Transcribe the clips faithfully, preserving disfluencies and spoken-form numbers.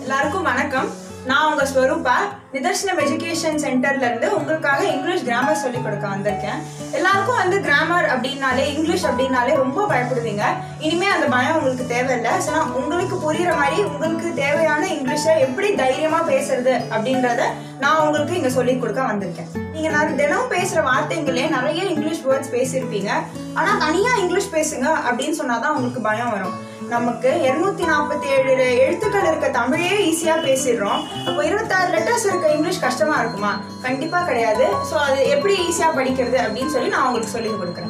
எல்லாருக்கும் வணக்கம். நான் உங்க ஸ்வரூபா நிதர்சனம் எஜுகேஷன் சென்டர்ல இருந்து உங்களுக்காக இங்கிலீஷ் கிராமர் சொல்லி கொடுக்க வந்திருக்கேன். எல்லாருக்கும் வந்து கிராமர் அப்படின்னாலே இங்கிலீஷ் அப்படின்னாலே ரொம்ப பயப்படுவீங்க. இனிமே அந்த பயம் உங்களுக்கு தேவையில்லை. ஸோ உங்களுக்கு புரியுற மாதிரி உங்களுக்கு தேவையான இங்கிலீஷை எப்படி தைரியமா பேசுறது அப்படின்றத நான் உங்களுக்கு இங்க சொல்லி கொடுக்க வந்திருக்கேன். நீங்க நான் தினம் பேசுற வார்த்தைங்களே நிறைய இங்கிலீஷ் வேர்ட்ஸ் பேசியிருப்பீங்க. ஆனா தனியா இங்கிலீஷ் பேசுங்க அப்படின்னு சொன்னாதான் உங்களுக்கு பயம் வரும். நமக்கு இருநூத்தி நாற்பத்தி ஏழு எழுத்துக்கள் இருக்க தமிழே ஈஸியா பேசிடுறோம். அப்போ இருபத்தாறு லெட்டர்ஸ் இருக்க இங்கிலீஷ் கஷ்டமா இருக்குமா? கண்டிப்பா கிடையாது. ஸோ அது எப்படி ஈஸியா படிக்கிறது அப்படின்னு சொல்லி நான் உங்களுக்கு சொல்லி கொடுக்குறேன்.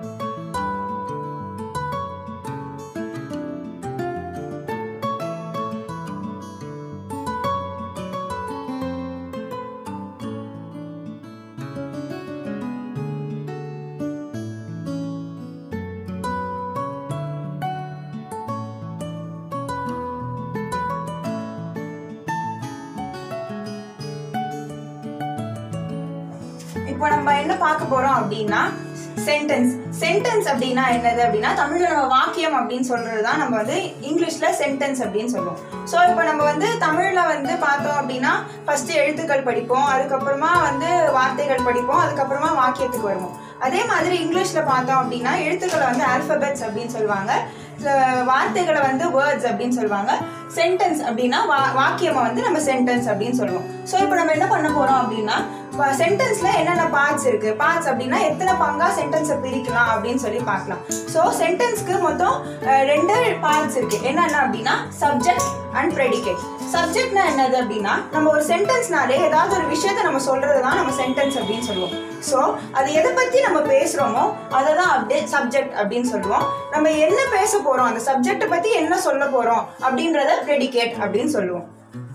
இப்போ நம்ம என்ன பார்க்க போறோம் அப்படின்னா சென்டென்ஸ். சென்டென்ஸ் அப்படின்னா என்னது அப்படின்னா தமிழ்ல நம்ம வாக்கியம் அப்படின்னு சொல்றதுதான் நம்ம வந்து இங்கிலீஷ்ல சென்டென்ஸ் அப்படின்னு சொல்லுவோம். ஸோ இப்போ நம்ம வந்து தமிழ்ல வந்து பார்த்தோம் அப்படின்னா ஃபர்ஸ்ட் எழுத்துக்கள் படிப்போம், அதுக்கப்புறமா வந்து வார்த்தைகள் படிப்போம், அதுக்கப்புறமா வாக்கியத்துக்கு வருவோம். அதே மாதிரி இங்கிலீஷ்ல பார்த்தோம் அப்படின்னா எழுத்துக்களை வந்து ஆல்பபெட்ஸ் அப்படின்னு சொல்லுவாங்க, வார்த்தைகளை வந்து வேர்ட்ஸ் அப்படின்னு சொல்லுவாங்க. சென்டென்ஸ் அப்படின்னா வா வாக்கியமா வந்து நம்ம சென்டென்ஸ் அப்படின்னு சொல்லுவோம். ஸோ இப்போ நம்ம என்ன பண்ண போறோம் அப்படின்னா சென்டென்ஸ்ல என்னென்ன பார்ட்ஸ் இருக்கு, பார்ட்ஸ் அப்படின்னா எத்தனை பங்கா சென்டென்ஸை பிரிக்கலாம் அப்படின்னு சொல்லி பார்க்கலாம். ஸோ சென்டென்ஸ்க்கு மொத்தம் ரெண்டு பார்ட்ஸ் இருக்கு. என்னென்ன அப்படின்னா சப்ஜெக்ட் அண்ட் ப்ரெடிகேட். சப்ஜெக்ட்னா என்னது அப்படின்னா நம்ம ஒரு சென்டென்ஸ்னாலே ஏதாவது ஒரு விஷயத்த நம்ம சொல்றதுதான் நம்ம சென்டென்ஸ் அப்படின்னு சொல்லுவோம். ஸோ அது எதை பத்தி நம்ம பேசுறோமோ அதை தான் அப்படியே சப்ஜெக்ட் அப்படின்னு சொல்லுவோம். நம்ம என்ன பேச போறோம், அந்த சப்ஜெக்டை பத்தி என்ன சொல்ல போறோம் அப்படின்றத ப்ரெடிகேட் அப்படின்னு சொல்லுவோம்.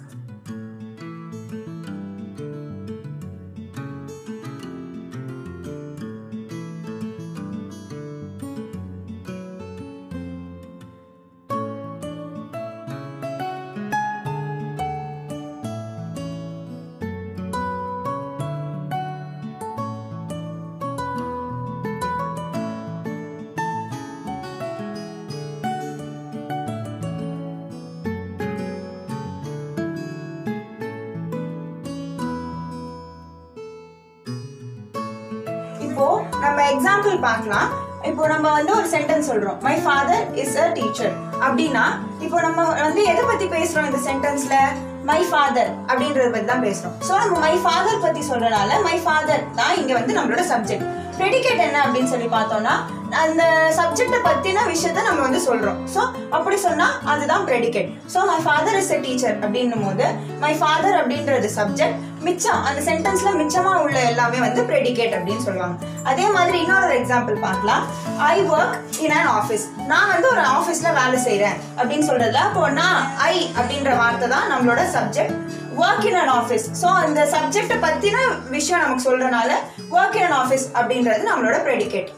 இப்போ நம்ம எக்ஸாம்பிள் பார்க்கலாம். இப்போ நம்ம வந்து ஒரு சென்டென்ஸ் சொல்றோம், my father is a teacher அப்படின்னா இப்போ நம்ம வந்து எதை பத்தி பேசுறோம் இந்த சென்டென்ஸ்ல? மை ஃபாதர் அப்படின்றத பத்தி தான் பேசுறோம். ஸோ நம்ம மை ஃபாதர் பத்தி சொல்றதுனால மை ஃபாதர் தான் இங்க வந்து நம்மளோட சப்ஜெக்ட். ப்ரெடிகேட் என்ன அப்படின்னு சொல்லி பார்த்தோம்னா அந்த சப்ஜெக்டை பத்தின விஷயத்த நம்ம வந்து சொல்றோம். ஸோ அப்படி சொன்னா அதுதான் predicate. So my father is a teacher அப்படின்னும் போது மை ஃபாதர் அப்படின்றது சப்ஜெக்ட், மிச்சம் அந்த சென்டென்ஸ்ல மிச்சமா உள்ள எல்லாமே வந்து ப்ரெடிகேட் அப்படின்னு சொல்லுவாங்க. அதே மாதிரி இன்னொரு எக்ஸாம்பிள் பார்க்கலாம். I work in an office. நான் வந்து ஒரு ஆஃபீஸ்ல வேலை செய்யறேன் அப்படின்னு சொல்றதுல அப்போ நான் ஐ அப்படின்ற வார்த்தை தான் நம்மளோட subject. Work in an office. So அந்த சப்ஜெக்டை பத்தின விஷயம் நமக்கு சொல்றதுனால ஒர்க் இன் அன் ஆஃபீஸ் அப்படின்றது நம்மளோட ப்ரெடிகேட்.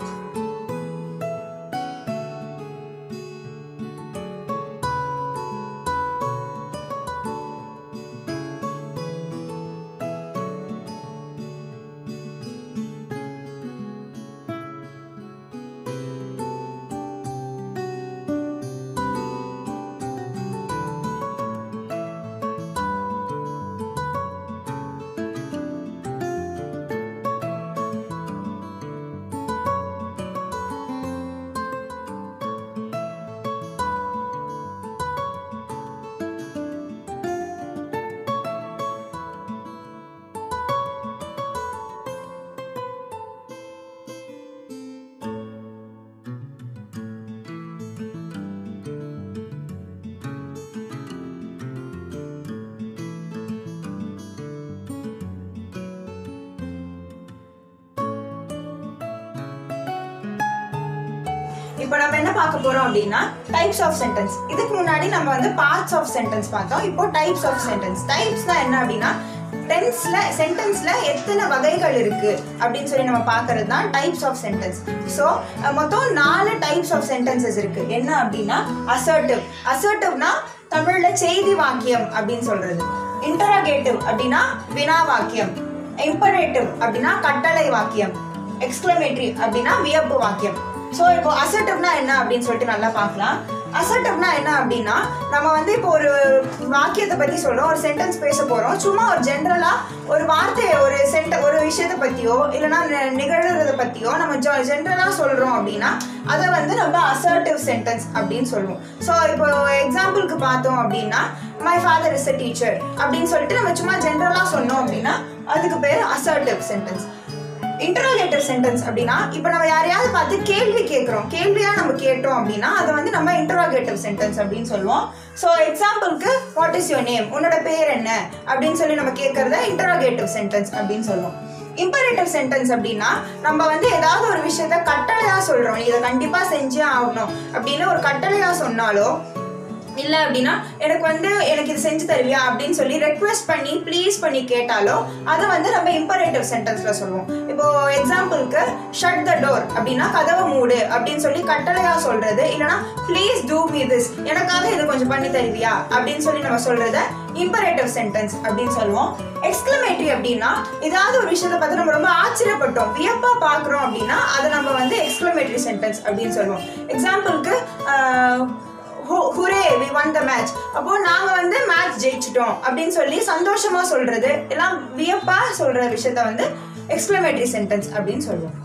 இப்போ நம்ம என்ன பார்க்க போறோம் அப்படின்னா டைப்ஸ் ஆஃப் சென்டென்ஸ். இதுக்கு முன்னாடி நம்ம வந்து பார்ட்ஸ் ஆஃப் சென்டென்ஸ் பார்த்தோம். இப்போ டைப்ஸ் ஆஃப் சென்டென்ஸ். டைப்ஸ்னா என்ன அப்படின்னா டென்ஸ்ல சென்டென்ஸ்ல எத்தனை வகைகள் இருக்கு அப்படின்னு சொல்லி நம்ம பார்க்கறது தான் டைப்ஸ் ஆஃப் சென்டென்ஸ். ஸோ மொத்தம் நாலு டைப்ஸ் ஆஃப் சென்டென்சஸ் இருக்கு. என்ன அப்படின்னா அசர்ட்டிவ். அசர்ட்டிவ்னா தமிழ்ல செய்தி வாக்கியம் அப்படின்னு சொல்றது. இன்டராகேட்டிவ் அப்படின்னா வினா வாக்கியம். இம்பரேட்டிவ் அப்படின்னா கட்டளை வாக்கியம். எக்ஸ்க்ளமேட்டரி அப்படின்னா வியப்பு வாக்கியம். ஸோ இப்போ அசர்ட்டிவ்னா என்ன அப்படின்னு சொல்லிட்டு நல்லா பார்க்கலாம். அசர்ட்டிவ்னா என்ன அப்படின்னா நம்ம வந்து இப்போ ஒரு வாக்கியத்தை பற்றி சொல்கிறோம், ஒரு சென்டென்ஸ் பேச போகிறோம், சும்மா ஒரு ஜென்ரலாக ஒரு வார்த்தையை ஒரு சென்ட ஒரு விஷயத்தை பற்றியோ இல்லைனா நிகழ்கிறத பற்றியோ நம்ம ஜ ஜென்ரலாக சொல்கிறோம் அப்படின்னா அதை வந்து நம்ம அசர்ட்டிவ் சென்டென்ஸ் அப்படின்னு சொல்லுவோம். ஸோ இப்போ எக்ஸாம்பிளுக்கு பார்த்தோம் அப்படின்னா my father is a teacher அப்படின்னு சொல்லிட்டு நம்ம சும்மா ஜென்ரலாக சொன்னோம் அப்படின்னா அதுக்கு பேர் அசர்ட்டிவ் சென்டென்ஸ். இன்டரோகேட்டிவ் சென்டென்ஸ் அப்படின்னா இப்போ நம்ம யாரையாவது பார்த்து கேள்வி கேட்குறோம், கேள்வியாக நம்ம கேட்டோம் அப்படின்னா அதை வந்து நம்ம இன்டரோகேட்டிவ் சென்டென்ஸ் அப்படின்னு சொல்லுவோம். ஸோ எக்ஸாம்பிளுக்கு வாட் இஸ் யுவர் நேம், உன்னோட பேர் என்ன அப்படின்னு சொல்லி நம்ம கேட்கறத இன்டரோகேட்டிவ் சென்டென்ஸ் அப்படின்னு சொல்லுவோம். இம்பரேட்டிவ் சென்டென்ஸ் அப்படின்னா நம்ம வந்து ஏதாவது ஒரு விஷயத்த கட்டளையாக சொல்கிறோம், நீ இதை கண்டிப்பாக செஞ்சே ஆகணும் அப்படின்னு ஒரு கட்டளையாக சொன்னாலோ இல்லை அப்படின்னா எனக்கு வந்து எனக்கு இது செஞ்சு தருவியா அப்படின்னு சொல்லி ரெக்வெஸ்ட் பண்ணி ப்ளீஸ் பண்ணி கேட்டாலோ அதை வந்து நம்ம இம்பரேட்டிவ் சென்டென்ஸில் சொல்லுவோம். இப்போ எக்ஸாம்பிளுக்கு ஷட் த டோர் அப்படின்னா கதவை மூடு அப்படின்னு சொல்லி கட்டளையாக சொல்கிறது, இல்லைனா ப்ளீஸ் டூ மீ திஸ், எனக்காக இது கொஞ்சம் பண்ணி தருவியா அப்படின்னு சொல்லி நம்ம சொல்கிறத இம்பரேட்டிவ் சென்டென்ஸ் அப்படின்னு சொல்லுவோம். எக்ஸ்க்ளமேட்டரி அப்படின்னா ஏதாவது ஒரு விஷயத்தை பார்த்து நம்ம ரொம்ப ஆச்சரியப்பட்டோம், வியப்பாக பார்க்குறோம் அப்படின்னா அதை நம்ம வந்து எக்ஸ்க்ளமேட்டரி சென்டென்ஸ் அப்படின்னு சொல்லுவோம். எக்ஸாம்பிளுக்கு hooray we one the match, அப்போ நாங்க வந்து மேட்ச் ஜெயிச்சிட்டோம் அப்படின்னு சொல்லி சந்தோஷமா சொல்றது எல்லாம் வியப்பா சொல்ற விஷயத்த வந்து எக்ஸ்க்ளமேட்டரி சென்டென்ஸ் அப்படின்னு சொல்லுவோம்.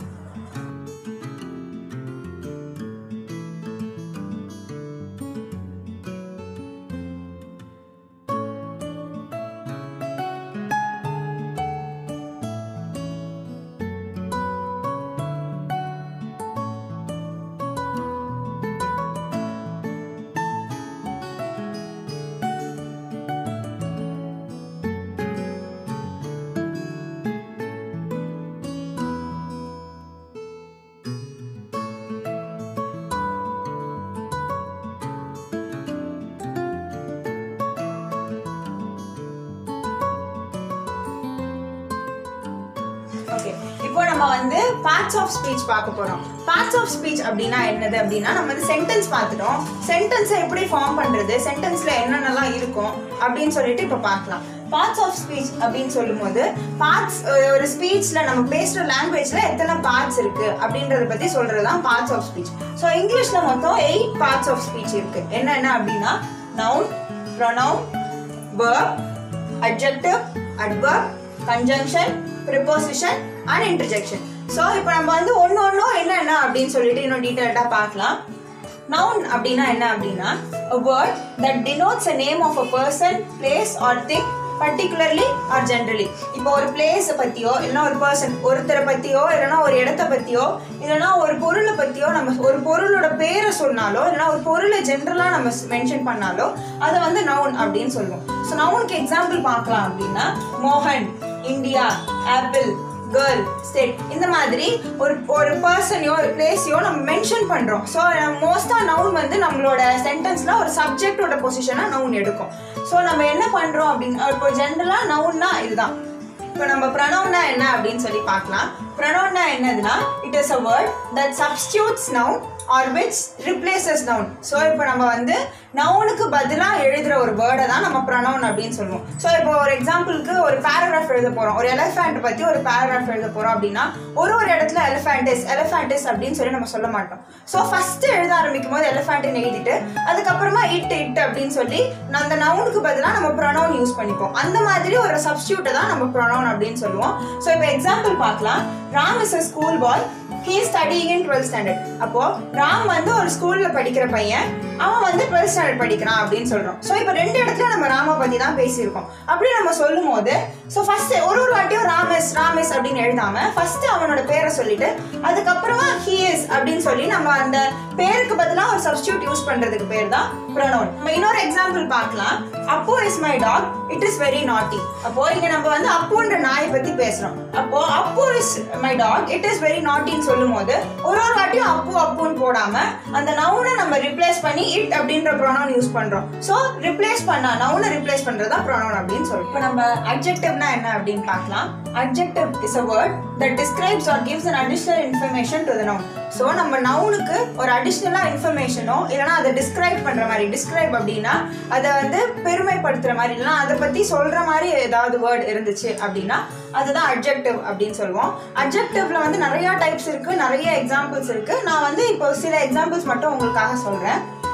ஓகே, இப்போ நம்ம வந்து பார்ட்ஸ் ஆஃப் ஸ்பீச் பார்க்க போறோம். பார்ட்ஸ் ஆஃப் ஸ்பீச் அப்படின்னா என்னது அப்படின்னா நம்ம வந்து சென்டென்ஸ் பார்த்துட்டோம், சென்டென்ஸை எப்படி ஃபார்ம் பண்றது, சென்டென்ஸ்ல என்னென்னலாம் இருக்கும் அப்படின்னு சொல்லிட்டு இப்போ பார்க்கலாம். பார்ட்ஸ் ஆஃப் ஸ்பீச் அப்படின்னு சொல்லும்போது பார்ட்ஸ் ஒரு ஸ்பீச்ல நம்ம பேசுற லாங்குவேஜ்ல எத்தனை பார்ட்ஸ் இருக்கு அப்படின்றத பத்தி சொல்றதுதான் பார்ட்ஸ் ஆஃப் ஸ்பீச். ஸோ இங்கிலீஷ்ல மொத்தம் எயிட் பார்ட்ஸ் ஆஃப் ஸ்பீச் இருக்கு. என்னென்ன அப்படின்னா noun, pronoun, verb, adjective, adverb, conjunction, preposition and interjection. So இப்போ நம்ம வந்து ஒன்று ஒன்றும் என்ன என்ன அப்படின்னு சொல்லிட்டு இன்னும் டீட்டெயில்டாக பார்க்கலாம். Noun அப்படின்னா என்ன அப்படின்னா a word that denotes a name of a person, place or thing particularly or generally. இப்போ ஒரு பிளேஸை பற்றியோ இல்லைனா ஒரு பர்சன் ஒருத்தரை பற்றியோ இல்லைனா ஒரு இடத்த பற்றியோ இல்லைனா ஒரு பொருளை பற்றியோ நம்ம ஒரு பொருளோட பேரை சொன்னாலோ இல்லைனா ஒரு பொருளை ஜென்ரலாக நம்ம மென்ஷன் பண்ணாலோ அதை வந்து நவுன் அப்படின்னு சொல்லுவோம். ஸோ நவுனுக்கு எக்ஸாம்பிள் பார்க்கலாம் அப்படின்னா மோகன், இந்தியா, ஆப்பிள், கேர்ள், ஸ்டேட், இந்த மாதிரி ஒரு ஒரு பர்சனையோ ஒரு பிளேஸையோ நம்ம மென்ஷன் பண்ணுறோம். ஸோ மோஸ்ட்டாக நவுன் வந்து நம்மளோட சென்டென்ஸில் ஒரு சப்ஜெக்டோட பொசிஷனாக நவுன் எடுக்கும். ஸோ நம்ம என்ன பண்ணுறோம் அப்படின்னு இப்போ ஜென்ரலாக நவுன்னா இதுதான். இப்போ நம்ம ப்ரொனவுன்னா என்ன அப்படின்னு சொல்லி பார்க்கலாம். ப்ரொனவுன்னா என்னதுன்னா it is a word that substitutes noun or which replaces noun. So இப்போ நம்ம வந்து நவுனுக்கு பதிலாக எழுதுகிற ஒரு வேர்டை தான் நம்ம ப்ரொனவுன் அப்படின்னு சொல்லுவோம். ஸோ இப்போ ஒரு எக்ஸாம்பிளுக்கு ஒரு பேராகிராஃப் எழுத போகிறோம், ஒரு எலிஃபேண்ட் பற்றி ஒரு பேராகிராஃப் எழுத போகிறோம் அப்படின்னா ஒரு ஒரு இடத்துல எலிஃபேண்டிஸ் எலிஃபேண்டிஸ் அப்படின்னு சொல்லி நம்ம சொல்ல மாட்டோம். ஸோ ஃபஸ்ட்டு எழுத ஆரம்பிக்கும் போது எலிஃபேண்ட்னு எழுதிட்டு அதுக்கப்புறமா இட் இட் அப்படின்னு சொல்லி அந்த நவுனுக்கு பதிலாக நம்ம ப்ரொனவுன் யூஸ் பண்ணிப்போம். அந்த மாதிரி ஒரு சப்ஸ்டியூட்டை தான் நம்ம ப்ரொனவுன் அப்படின்னு சொல்லுவோம். ஸோ இப்போ எக்ஸாம்பிள் பார்க்கலாம். Ram is a school boy, he is studying in twelfth standard. அப்போ ராம் வந்து ஒரு ஸ்கூல்ல படிக்கிற பையன், அவன் வந்து twelfth standard படிக்கிறான் அப்படின்னு சொல்றோம். ஸோ இப்போ ரெண்டு இடத்துல நம்ம ராமா பத்தி தான் பேசியிருக்கோம். அப்படி நம்ம சொல்லும் போது ஸோ ஃபர்ஸ்ட் ஒரு ஒரு வாட்டியும் ராமேஸ் ராமேஸ் அப்படின்னு எழுதாம ஃபர்ஸ்ட் அவனோட பேரை சொல்லிட்டு அதுக்கப்புறமா he is அப்படின்னு சொல்லி நம்ம அந்த பேருக்கு பதிலாக ஒரு சப்ஸ்டியூட் யூஸ் பண்றதுக்கு பேர் தான் ப்ரொனவுன். நம்ம இன்னொரு எக்ஸாம்பிள் பார்க்கலாம். Appu is my dog, it is very naughty. அப்போ இங்க நம்ம வந்து அப்புன்ற நாயை பத்தி பேசுறோம். அப்போ Appu is my dog, it is very நாட்டின்னு சொல்லும் போது ஒரு ஒரு வாட்டியும் அப்பு அப்புன்னு போடாம அந்த நவுனை நம்ம ரிப்ளேஸ் பண்ணி இட் அப்படின்ற ப்ரொனவுன் யூஸ் பண்றோம். ஸோ ரிப்ளேஸ் பண்ணா நவுனை ரிப்ளேஸ் பண்றதா ப்ரொனவுன் அப்படின்னு சொல்றோம். இப்போ நம்ம அட்ஜெக்டிவ்னா என்ன அப்படின்னு பார்க்கலாம். Adjective is a word that describes or gives an additional information to the noun. So நம்ம நவுனுக்கு ஒரு அடிஷ்னலாக இன்ஃபர்மேஷனோ இல்லைனா அதை டிஸ்கிரைப் பண்ணுற மாதிரி, டிஸ்கிரைப் அப்படின்னா அதை வந்து பெருமைப்படுத்துகிற மாதிரி இல்லைனா அதை பற்றி சொல்கிற மாதிரி ஏதாவது வேர்ட் இருந்துச்சு அப்படின்னா அதுதான் அட்ஜெக்டிவ் அப்படின்னு சொல்லுவோம். அட்ஜெக்டிவ்ல வந்து நிறையா டைப்ஸ் இருக்குது, நிறைய எக்ஸாம்பிள்ஸ் இருக்குது. நான் வந்து இப்போ சில எக்ஸாம்பிள்ஸ் மட்டும் உங்களுக்காக சொல்கிறேன்.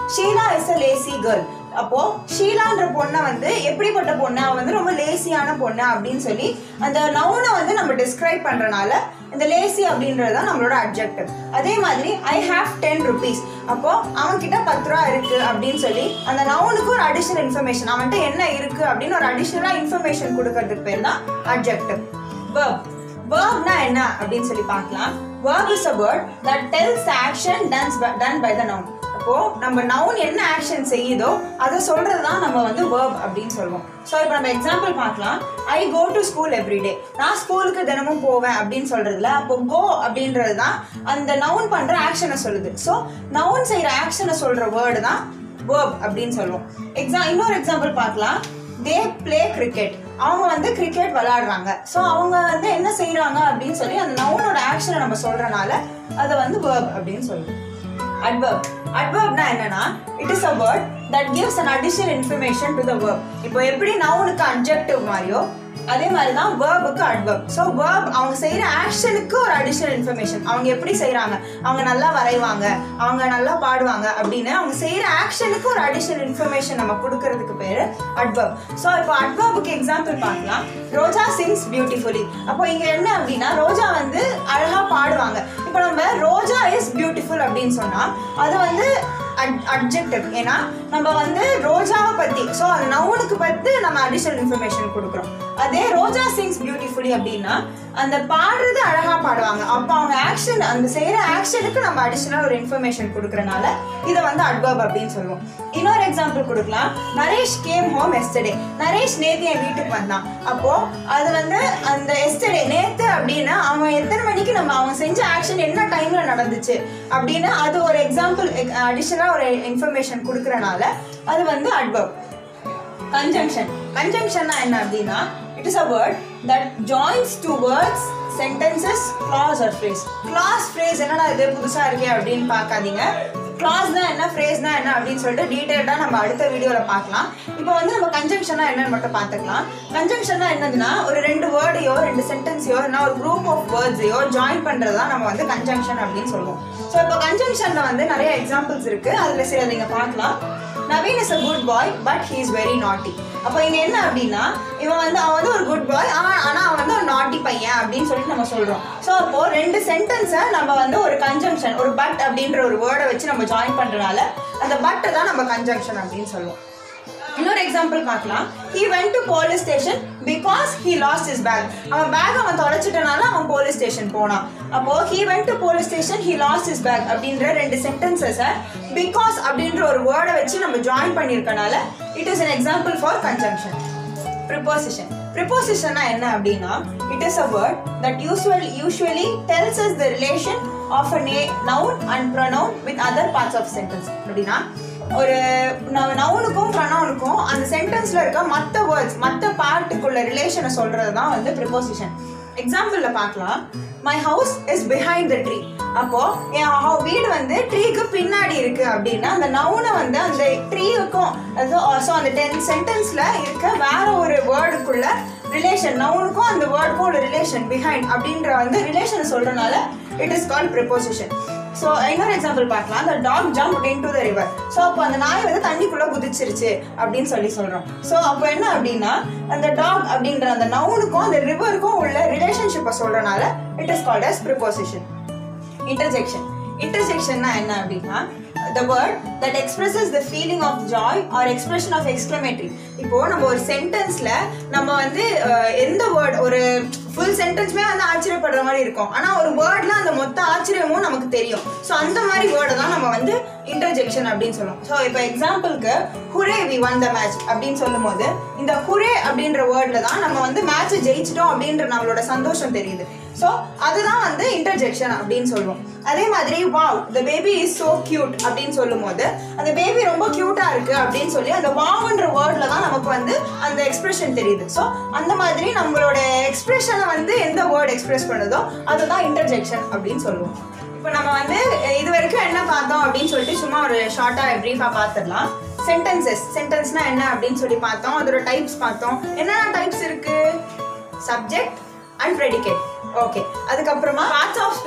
Sheela is a lazy girl. அப்போ ஷீலான்ற பொண்ணை வந்து எப்படிப்பட்ட பொண்ணு, அவ வந்து ரொம்ப லேசியான பொண்ணு அப்படின்னு சொல்லி அந்த நவுனை வந்து நம்ம டிஸ்கிரைப் பண்றனால இந்த லேசி அப்படின்றது தான் நம்மளோட அட்ஜெக்டிவ். அதே மாதிரி ஐ ஹாவ் டென் ருபீஸ். அப்போ அவன் கிட்ட பத்து ரூபா இருக்கு அப்படின்னு சொல்லி அந்த நவுனுக்கு ஒரு அடிஷனல் இன்ஃபர்மேஷன், அவன்கிட்ட என்ன இருக்கு அப்படின்னு ஒரு அடிஷனலா இன்ஃபர்மேஷன் கொடுக்கறதுக்கு பேர் தான் அட்ஜெக்டிவ். verb verbனா என்ன அப்படின்னு சொல்லி பார்க்கலாம். verb is a word that tells the action done by, done by the noun. அப்போ நம்ம நவுன் என்ன ஆக்ஷன் செய்யுதோ அதை சொல்றது தான் நம்ம வந்து verb அப்படின்னு சொல்லுவோம். ஸோ இப்போ நம்ம எக்ஸாம்பிள் பார்க்கலாம். I go to school everyday. நான் ஸ்கூலுக்கு தினமும் போவேன் அப்படின்னு சொல்றதுல அப்போ கோ அப்படின்றது தான் அந்த நவுன் பண்ற ஆக்ஷனை சொல்லுது. ஸோ நவுன் செய்யற ஆக்ஷனை சொல்ற வேர்டு தான் verb அப்படின்னு சொல்லுவோம். எக்ஸா இன்னொரு எக்ஸாம்பிள் பார்க்கலாம். They play cricket. அவங்க வந்து கிரிக்கெட் விளையாடுறாங்க. ஸோ அவங்க வந்து என்ன செய்யறாங்க அப்படின்னு சொல்லி அந்த நவுனோட ஆக்ஷனை நம்ம சொல்றனால அதை வந்து verb அப்படின்னு சொல்லுவோம். adverb adverbனா என்னன்னா it is a word that gives an additional information to the verb. இப்போ எப்படி நவுனுக்கு adjective மாதிரியோ அதே மாதிரி தான் verb-க்கு adverb. ஸோ verb அவங்க செய்யற ஆக்ஷனுக்கு ஒரு அடிஷனல் இன்ஃபர்மேஷன். அவங்க எப்படி செய்யறாங்க, அவங்க நல்லா வரைவாங்க, அவங்க நல்லா பாடுவாங்க அப்படின்னு அவங்க செய்யற ஆக்ஷனுக்கு ஒரு அடிஷனல் இன்ஃபர்மேஷன் நம்ம கொடுக்கறதுக்கு பேரு adverb. ஸோ இப்போ adverb-க்கு எக்ஸாம்பிள் பார்க்கலாம். Roja sings beautifully. அப்போ இங்க என்ன அப்படின்னா ரோஜா வந்து அழகா பாடுவாங்க. இப்போ நம்ம ரோஜா இஸ் பியூட்டிஃபுல் அப்படின்னு சொன்னா அது வந்து அட்ஜெக்டிவ். ஏன்னா நம்ம வந்து ரோஜாவை பத்தி ஸோ அந்த நவுனுக்கு பத்தி நம்ம அடிஷனல் இன்ஃபர்மேஷன் கொடுக்குறோம். அதே ரோஜா சிங்ஸ் பியூட்டிஃபுல்லி அப்படின்னா அந்த பாடுறது அழகா பாடுவாங்க. அப்போ அவங்க ஆக்ஷன் அந்த செய்யற ஆக்ஷனுக்கு நம்ம அடிஷனல் ஒரு இன்ஃபர்மேஷன் கொடுக்கறனால இதை வந்து adverb அப்படின்னு சொல்லுவோம். இன்னொரு எக்ஸாம்பிள் கொடுக்கலாம். Naresh came home yesterday. Naresh நேத்து என் வீட்டுக்கு வந்தான். அப்போ அது வந்து அந்த எஸ்டர்டே நேத்து அப்படின்னா அவன் எத்தனை மணிக்கு நம்ம அவன் செஞ்ச ஆக்ஷன் என்ன டைம்ல நடந்துச்சு அப்படின்னு அது ஒரு எக்ஸாம்பிள் அடிஷனலா ஒரு இன்ஃபர்மேஷன் கொடுக்கறனால அது வந்து adverb. conjunction conjunctionனா என்ன அப்படின்னா it is a word that joins two words, sentences, clause or phrase. clause phrase என்னடா இது புதுசா இருக்கே அப்படின்னு பார்க்காதீங்க. clauseனா என்ன, phrase-னா என்ன அப்படின்னு சொல்லிட்டு டீடைலா நம்ம அடுத்த வீடியோல பார்க்கலாம். இப்போ வந்து நம்ம conjunction-னா என்னன்னு மட்டும் பார்த்துக்கலாம். conjunction-னா என்னதுன்னா ஒரு ரெண்டு வேர்டையோ ரெண்டு சென்டென்ஸையோ இல்லைன்னா ஒரு குரூப் ஆஃப் வேர்ட்ஸையோ ஜாயின் பண்றதா நம்ம வந்து conjunction அப்படின்னு சொல்லுவோம். ஸோ இப்போ conjunction-ல வந்து நிறைய எக்ஸாம்பிள்ஸ் இருக்கு. அதுல சில நீங்க பார்க்கலாம். Naveen is a good boy but he is very naughty. அப்போ இங்க என்ன அப்படின்னா இவன் வந்து அவன் வந்து ஒரு குட் பாய் ஆனா அவன் வந்து ஒரு நாட்டி பையன் அப்படின்னு சொல்லிட்டு நம்ம சொல்றோம். ஸோ அப்போ ரெண்டு சென்டென்ஸை நம்ம வந்து ஒரு கன்ஜங்ஷன் ஒரு பட் அப்படின்ற ஒரு வேர்டை வச்சு நம்ம ஜாயின் பண்றதுனால அந்த பட்டை தான் நம்ம கன்ஜங்ஷன் அப்படின்னு சொல்லுவோம். இன்னொரு எக்ஸாம்பிள் பார்க்கலாம். he went to police station because he lost his bag. அவன் பேக் அவன் தொலைச்சிட்டனால அவன் போலீஸ் ஸ்டேஷன் போனான். அப்போ he went to police station he lost his bag அப்படின்ற ரெண்டு சென்டென்சஸை because அப்படின்ற ஒரு வேர்டை வச்சு நம்ம ஜாயின் பண்ணியிருக்கனால it is an example for conjunction. preposition preposition என்ன அப்படின்னா it is a word that usually usually tells us the relation of a noun and pronoun with other parts of sentence. அப்படின்னா ஒரு நவுனுக்கும் ப்ரொனவுனுக்கும் அந்த சென்டென்ஸ்ல இருக்க மற்ற வேர்ட்ஸ் மற்ற பார்ட்டுக்குள்ள ரிலேஷனை சொல்றது தான் வந்து ப்ரிப்போசிஷன். எக்ஸாம்பிள்ல பார்க்கலாம். My house is behind the tree. அப்போ என் வீடு வந்து ட்ரீக்கு பின்னாடி இருக்கு அப்படின்னா அந்த நவுனை வந்து அந்த ட்ரீக்கும் ஸோ அந்த டென் சென்டென்ஸ்ல இருக்க வேற ஒரு வேர்டுக்குள்ள ரிலேஷன் நவுனுக்கும் அந்த வேர்டுக்கும் ஒரு ரிலேஷன் பிஹைண்ட் அப்படின்ற வந்து ரிலேஷனை சொல்றதுனால it is called preposition. So இன்னொரு எக்ஸாம்பிள் பார்க்கலாம். the dog jumped into the river. ஸோ அப்போ அந்த நாய் வந்து தண்ணிக்குள்ள குதிச்சிருச்சு அப்படின்னு சொல்லி சொல்றோம். ஸோ அப்போ என்ன அப்படின்னா அந்த டாக் அப்படின்ற அந்த நவுனுக்கும் அந்த ரிவருக்கும் உள்ள ரிலேஷன்ஷிப்பை சொல்றதுனால it is called as preposition. interjection interjectionனா என்ன அப்படின்னா the word that expresses the feeling of joy or expression of exclamatory. இப்போ நம்ம ஒரு சென்டென்ஸ்ல நம்ம வந்து எந்த வேர்ட் ஒரு ஃபுல் சென்டென்ஸ்மே வந்து ஆச்சரியப்படுற மாதிரி இருக்கும். ஆனா ஒரு வேர்ட்ல அந்த மொத்த ஆச்சரியமும் நமக்கு தெரியும். ஸோ அந்த மாதிரி வேர்டை தான் நம்ம வந்து இன்டர்ஜெக்ஷன் அப்படின்னு சொல்லுவோம். ஸோ இப்போ எக்ஸாம்பிளுக்கு hooray we won the match அப்படின்னு சொல்லும் போது இந்த ஹுரே அப்படின்ற வேர்ட்ல தான் நம்ம வந்து மேட்சை ஜெயிச்சிட்டோம் அப்படின்ற நம்மளோட சந்தோஷம் தெரியுது. ஸோ அதுதான் வந்து இன்டர்ஜெக்ஷன் அப்படின்னு சொல்லுவோம். அதே மாதிரி wow the baby is so cute அப்படின்னு சொல்லும் போது அந்த பேபி ரொம்ப கியூட்டா இருக்கு அப்படின்னு சொல்லி அந்த வாவ்ன்ற வேர்ட்ல தான் நமக்கு வந்து அந்த எக்ஸ்பிரஷன் தெரியுது. ஸோ அந்த மாதிரி நம்மளோட எக்ஸ்பிரஷனை வந்து எந்த வேர்ட் எக்ஸ்பிரஸ் பண்ணுதோ அதுதான் இன்டர்ஜெக்ஷன் அப்படின்னு சொல்லுவோம். இப்போ நம்ம வந்து இது வரைக்கும் என்ன பார்த்தோம் அப்படின்னு சொல்லிட்டு சும்மா ஒரு ஷார்ட்டா பிரீஃபா பார்த்துடலாம். சென்டென்சஸ் சென்டென்ஸ்னா என்ன அப்படின்னு சொல்லி பார்த்தோம். அதோட டைப்ஸ் பார்த்தோம். என்னென்ன டைப்ஸ் இருக்கு? Subject and predicate. ஓகே. அதுக்கப்புறமா பார்ட்ஸ் ஆஃப் ஸ்பீச்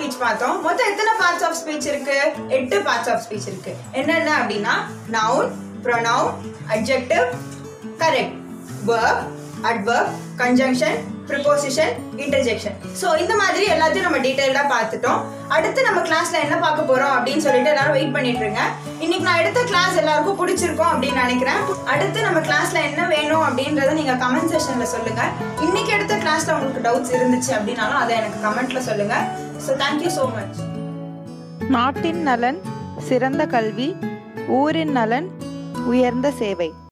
ஸ்பீச் பார்த்தோம். மொத்தம் எத்தனை பார்ட்ஸ் ஆஃப் ஸ்பீச் இருக்கு? எட்டு பார்ட்ஸ் ஆஃப் ஸ்பீச் இருக்கு. என்னென்ன அப்படின்னா noun, pronoun, adjective, correct, verb, adverb, conjunction, preposition, interjection. So இந்த மாதிரி எல்லாத்தையும் நம்ம டீட்டெயிலாக பார்த்துட்டோம். அடுத்து நம்ம கிளாஸ்ல என்ன பார்க்க போறோம் அப்படின்னு சொல்லிட்டு எல்லாரும் வெயிட் பண்ணிட்டு இருங்க. இன்னைக்கு நான் எடுத்த கிளாஸ் எல்லாருக்கும் பிடிச்சிருக்கும் அப்படின்னு நினைக்கிறேன். அடுத்து நம்ம கிளாஸ்ல என்ன வேணும் அப்படின்றத நீங்க கமெண்ட் செக்ஷன்ல சொல்லுங்க. இன்னைக்கு எடுத்த கிளாஸ்ல உங்களுக்கு டவுட்ஸ் இருந்துச்சு அப்படின்னாலும் அதை எனக்கு கமெண்ட்ல சொல்லுங்க. So thank you so much. நாட்டின் நலன் சிறந்த கல்வி, ஊரின் நலன் உயர்ந்த சேவை.